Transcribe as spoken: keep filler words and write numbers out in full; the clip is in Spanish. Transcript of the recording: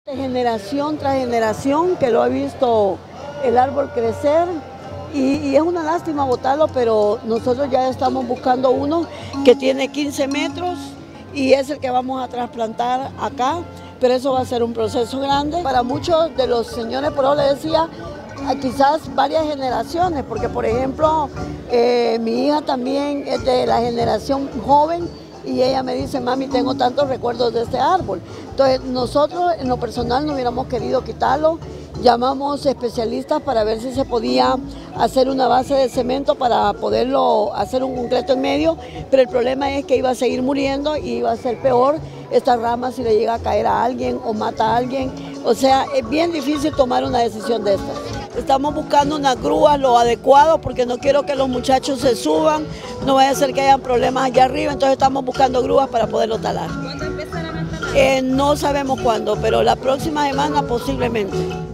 Generación tras generación que lo he visto el árbol crecer y, y es una lástima botarlo, pero nosotros ya estamos buscando uno que tiene quince metros y es el que vamos a trasplantar acá, pero eso va a ser un proceso grande. Para muchos de los señores, por eso les decía, quizás varias generaciones, porque por ejemplo eh, mi hija también es de la generación joven y ella me dice, mami, tengo tantos recuerdos de este árbol. Entonces nosotros en lo personal no hubiéramos querido quitarlo, llamamos especialistas para ver si se podía hacer una base de cemento para poderlo hacer un concreto en medio, pero el problema es que iba a seguir muriendo y iba a ser peor esta rama si le llega a caer a alguien o mata a alguien. O sea, es bien difícil tomar una decisión de estas. Estamos buscando una grúa, lo adecuado, porque no quiero que los muchachos se suban, no vaya a ser que hayan problemas allá arriba, entonces estamos buscando grúas para poderlo talar. ¿Cuándo empezarán a talar? Eh, no sabemos cuándo, pero la próxima semana posiblemente.